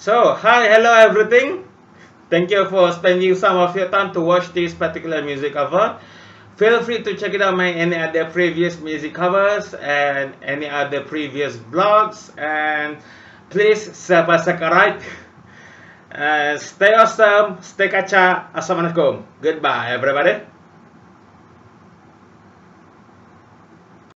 So, hi, hello everything. Thank you for spending some of your time to watch this particular music cover. Feel free to check it out my any other previous music covers and any other previous blogs, and please subscribe. Stay awesome, stay kacak. Assalamualaikum. Goodbye everybody.